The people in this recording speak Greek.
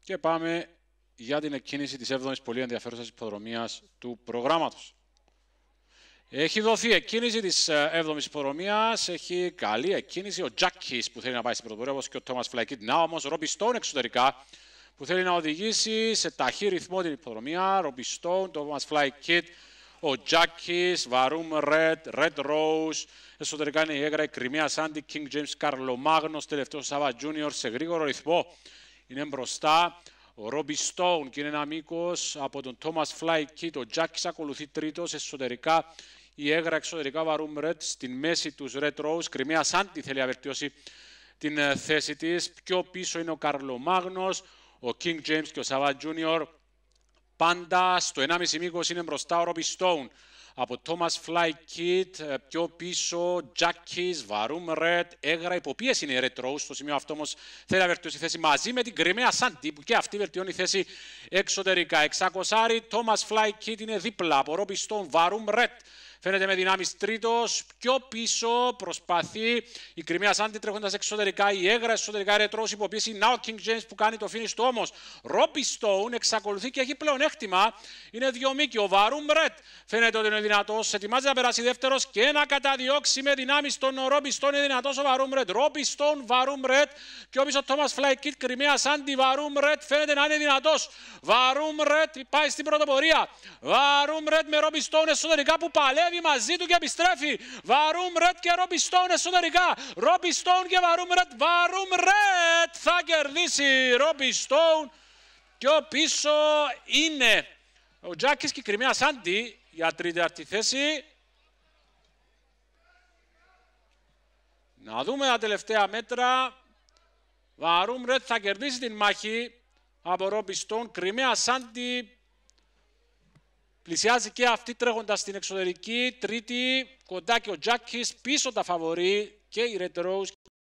Και πάμε για την εκκίνηση της 7ης πολύ ενδιαφέρουσας υποδρομίας του προγράμματος. Έχει δοθεί εκκίνηση της 7ης υποδρομίας, έχει καλή εκκίνηση ο Τζάκης που θέλει να πάει στην πρωτοπορία, όπως και ο Τόμας Φλαϊκίτ. Να όμως Ρόμπι Στόουν εξωτερικά που θέλει να οδηγήσει σε ταχύ ρυθμό την υποδρομία. Ρόμπι Στόουν, Τόμας Φλαϊκίτ, ο Τζάκης, Βαρούμ Ρετ, Ρετ Ρόους. Εσωτερικά είναι η Έγρα, η Κριμαία Σάντι, King James Καρλομάγνος, τελευταίος Σάβα Junior σε γρήγορο ρυθμό. Είναι μπροστά ο Ρόμπι Στόουν και είναι ένα μήκος από τον Τόμας Φλαϊκίτ. Ο Τζάκης ακολουθεί τρίτος, εσωτερικά η Έγρα, εξωτερικά Βαρούμ Ρετ, στην μέση τους Ρετ Ρόους. Κριμαία Σάντι θέλει να βελτιώσει την θέση της. Πιο πίσω είναι ο Καρλομάγνος, ο King James και ο Σάβα Junior. Πάντα στο 1,5 μήκος είναι μπροστά ο Ρόμπι Στόουν. Από Τόμας Φλαϊκίτ, πιο πίσω, Τζάκης, Βαρούμ Ρετ, Έγρα, υποπίεση είναι η Ρετ Ρόους. Στο σημείο αυτό όμως θέλει να βελτιώσει θέση μαζί με την Κριμαία Σάντι που και αυτή βελτιώνει θέση εξωτερικά. 600, Τόμας Φλαϊκίτ είναι δίπλα από Ρόμπι Στόουν, Βαρούμ Ρετ. Φαίνεται με δυνάμεις τρίτος, πιο πίσω προσπαθεί η Κριμαία Σάντι τρέχοντας εξωτερικά, η Έγρα εσωτερικά, Ρετ Ρόους υποπίεση, να ο King James που κάνει το finish του όμως. Ρόμπι Στόουν εξακολουθεί και έχει πλεονέκτημα, είναι δύο μήκη, ο Βαρούμ Ρετ φαίνεται ότι είναι δυνατός, ετοιμάζει να περάσει δεύτερος και να καταδιώξει με δυνάμεις τον Ρόμπι Στόουν, είναι δυνατός ο Βαρούμ Ρετ. Ρόμπι Στόουν, Βαρούμ Ρετ, πιο πίσω Τόμας Φλαϊκίτ, Κριμαία Σάντι, Βαρούμ Ρετ φαίνεται να είναι δυνατός. Βαρούμ Ρετ πάει στην πρωτοπορία, Βαρούμ Ρετ με Ρόμπι Στόουν εσωτερικά που παλεύει μαζί του και επιστρέφει. Βαρούμ Ρετ και Ρόμπι Στόουν εσωτερικά. Ρόμπι Στόουν και Βαρούμ Ρετ. Βαρούμ Ρετ θα κερδίσει. Ρόμπι Στόουν. Πιο πίσω είναι ο Τζάκης και η Κριμαία Σάντι για τρίτη θέση. Να δούμε τα τελευταία μέτρα. Βαρούμ Ρετ θα κερδίσει την μάχη από Ρόμπι Στόουν. Κριμαία Σάντι πλησιάζει και αυτή τρέχοντας στην εξωτερική. Τρίτη, κοντά και ο Τζάκης, πίσω τα φαβορί και η Ρετ Ρόους.